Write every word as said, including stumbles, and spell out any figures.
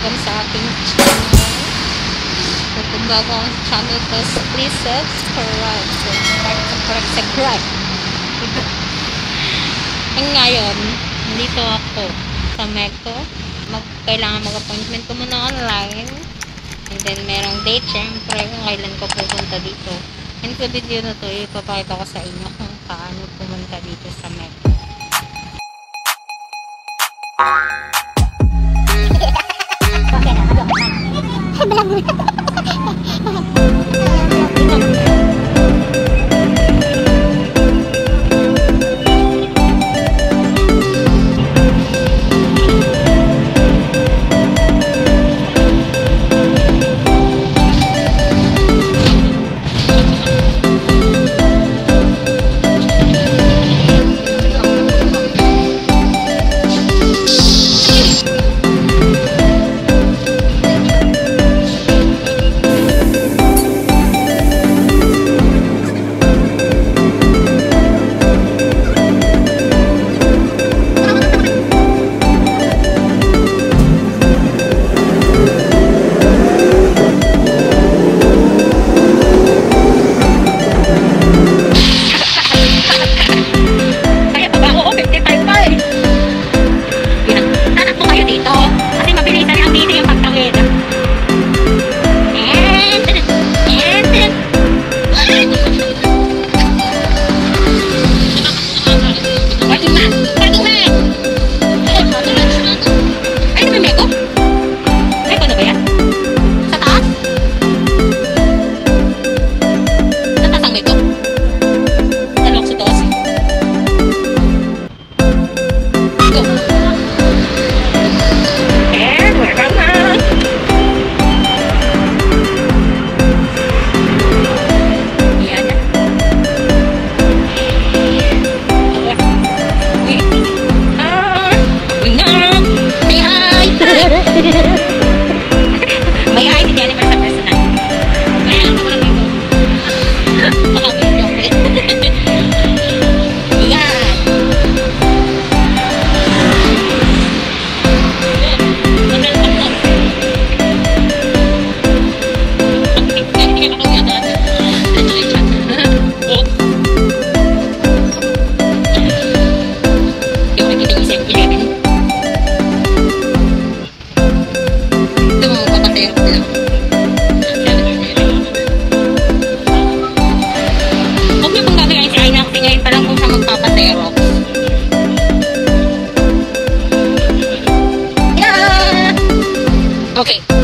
welcome sa aking channel. Kung bago ang channel ko, please subscribe. Subscribe, subscribe. And ngayon, dito ako sa Mecco. Mag kailangan mag-appointment ko muna online. And then, merong date, syempre, kung kailan ko pupunta dito. And sa video na to, ipapakita ko sa inyo kung paano pumunta dito sa Mecco. Okay.